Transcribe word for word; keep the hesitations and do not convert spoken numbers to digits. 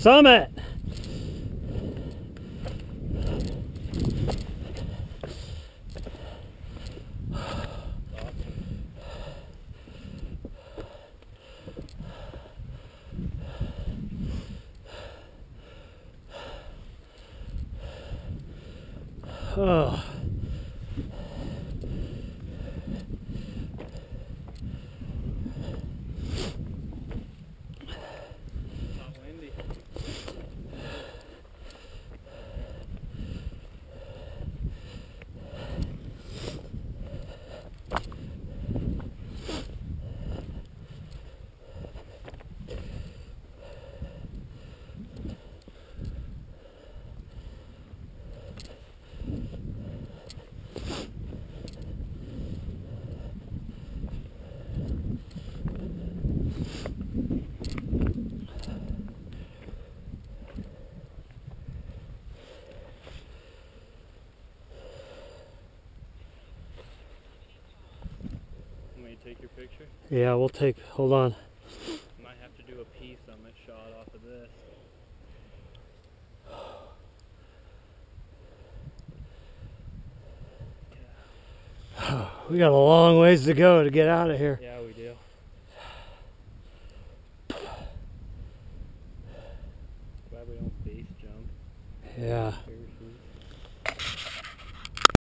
summit. Oh. Not windy. Take your picture? Yeah, we'll take, hold on. Might have to do a piece on this shot off of this. Yeah. We got a long ways to go to get out of here. Yeah, we do. Glad we don't base jump. Yeah. Parachute.